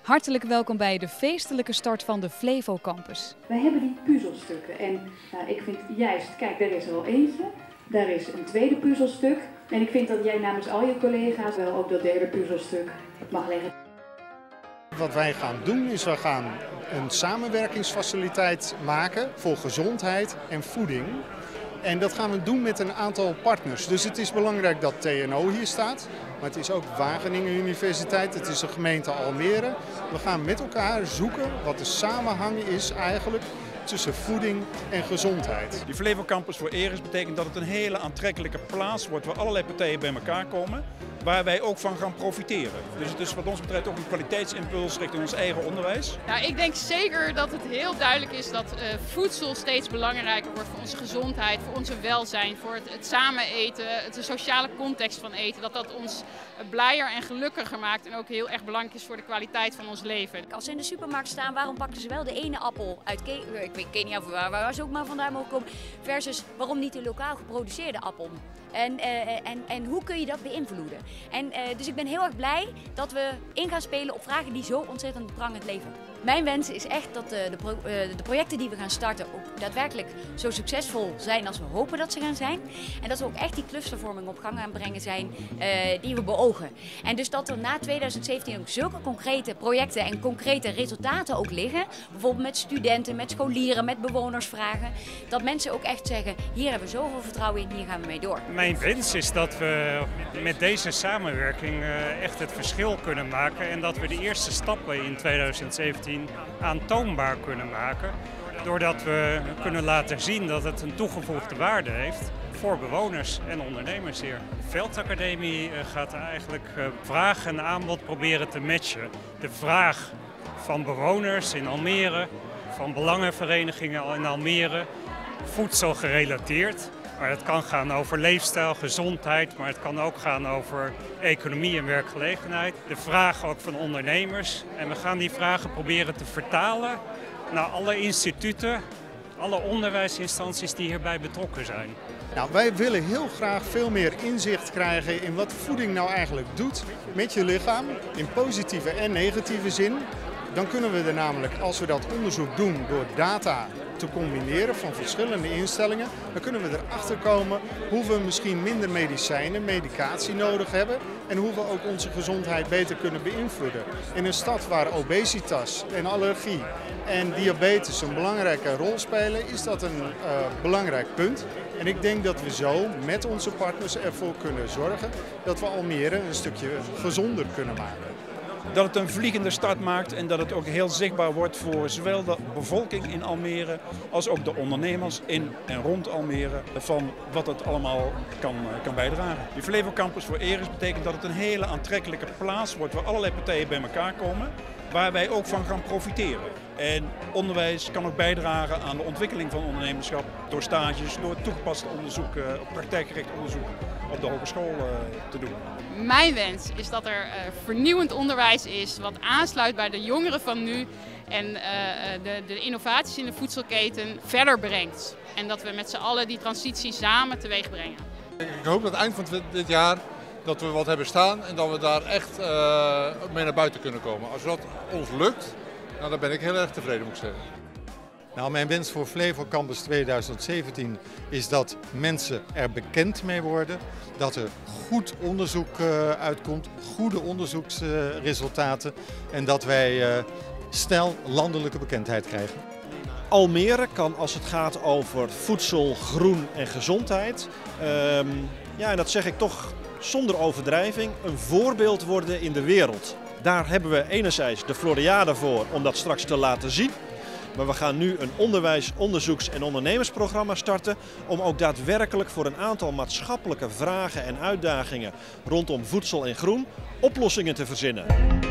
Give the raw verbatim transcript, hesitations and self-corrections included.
Hartelijk welkom bij de feestelijke start van de Flevo Campus. Wij hebben die puzzelstukken en nou, ik vind juist, kijk, daar is er al eentje, daar is een tweede puzzelstuk. En ik vind dat jij namens al je collega's wel ook dat derde puzzelstuk mag leggen. Wat wij gaan doen is, we gaan een samenwerkingsfaciliteit maken voor gezondheid en voeding. En dat gaan we doen met een aantal partners. Dus het is belangrijk dat T N O hier staat. Maar het is ook Wageningen Universiteit, het is de gemeente Almere. We gaan met elkaar zoeken wat de samenhang is eigenlijk tussen voeding en gezondheid. Die Flevo Campus voor Eris betekent dat het een hele aantrekkelijke plaats wordt waar allerlei partijen bij elkaar komen, waar wij ook van gaan profiteren. Dus het is wat ons betreft ook een kwaliteitsimpuls richting ons eigen onderwijs. Nou, ik denk zeker dat het heel duidelijk is dat uh, voedsel steeds belangrijker wordt voor onze gezondheid, voor onze welzijn, voor het, het samen eten, het, de sociale context van eten. Dat dat ons blijer en gelukkiger maakt en ook heel erg belangrijk is voor de kwaliteit van ons leven. Als ze in de supermarkt staan, waarom pakken ze wel de ene appel uit Ke ik weet Kenia of waar, waar ze ook maar vandaan mogen komen, versus waarom niet de lokaal geproduceerde appel? En, uh, en, en hoe kun je dat beïnvloeden? En, uh, dus ik ben heel erg blij dat we in gaan spelen op vragen die zo ontzettend prangend leven. Mijn wens is echt dat de, de, pro, uh, de projecten die we gaan starten ook daadwerkelijk zo succesvol zijn als we hopen dat ze gaan zijn. En dat we ook echt die clustervorming op gang gaan brengen zijn uh, die we beogen. En dus dat er na tweeduizend zeventien ook zulke concrete projecten en concrete resultaten ook liggen. Bijvoorbeeld met studenten, met scholieren, met bewonersvragen. Dat mensen ook echt zeggen, hier hebben we zoveel vertrouwen in, hier gaan we mee door. Mijn wens is dat we met deze samenwerking echt het verschil kunnen maken en dat we de eerste stappen in tweeduizend zeventien aantoonbaar kunnen maken. Doordat we kunnen laten zien dat het een toegevoegde waarde heeft voor bewoners en ondernemers hier. De Veldacademie gaat eigenlijk vraag en aanbod proberen te matchen. De vraag van bewoners in Almere, van belangenverenigingen in Almere, voedsel gerelateerd. Maar het kan gaan over leefstijl, gezondheid, maar het kan ook gaan over economie en werkgelegenheid. De vraag ook van ondernemers. En we gaan die vragen proberen te vertalen naar alle instituten, alle onderwijsinstanties die hierbij betrokken zijn. Nou, wij willen heel graag veel meer inzicht krijgen in wat voeding nou eigenlijk doet met je lichaam, in positieve en negatieve zin. Dan kunnen we er namelijk, als we dat onderzoek doen door data te combineren van verschillende instellingen, dan kunnen we erachter komen hoe we misschien minder medicijnen, medicatie nodig hebben en hoe we ook onze gezondheid beter kunnen beïnvloeden. In een stad waar obesitas en allergie en diabetes een belangrijke rol spelen, is dat een uh, belangrijk punt. En ik denk dat we zo met onze partners ervoor kunnen zorgen dat we Almere een stukje gezonder kunnen maken. Dat het een vliegende start maakt en dat het ook heel zichtbaar wordt voor zowel de bevolking in Almere als ook de ondernemers in en rond Almere van wat het allemaal kan, kan bijdragen. Die Flevo Campus voor Eris betekent dat het een hele aantrekkelijke plaats wordt waar allerlei partijen bij elkaar komen, waar wij ook van gaan profiteren. En onderwijs kan ook bijdragen aan de ontwikkeling van ondernemerschap door stages, door toegepast onderzoek, praktijkgericht onderzoek op de hogeschool te doen. Mijn wens is dat er uh, vernieuwend onderwijs is wat aansluit bij de jongeren van nu en uh, de, de innovaties in de voedselketen verder brengt. En dat we met z'n allen die transitie samen teweeg brengen. Ik hoop dat aan het eind van dit jaar dat we wat hebben staan en dat we daar echt uh, mee naar buiten kunnen komen. Als dat ons lukt, nou, dan ben ik heel erg tevreden, moet ik zeggen. Nou, mijn wens voor Flevo Campus tweeduizend zeventien is dat mensen er bekend mee worden, dat er goed onderzoek uh, uitkomt, goede onderzoeksresultaten uh, en dat wij uh, snel landelijke bekendheid krijgen. Almere kan als het gaat over voedsel, groen en gezondheid, um, ja, en dat zeg ik toch zonder overdrijving, een voorbeeld worden in de wereld. Daar hebben we enerzijds de Floriade voor om dat straks te laten zien. Maar we gaan nu een onderwijs-, onderzoeks- en ondernemersprogramma starten om ook daadwerkelijk voor een aantal maatschappelijke vragen en uitdagingen rondom voedsel en groen oplossingen te verzinnen.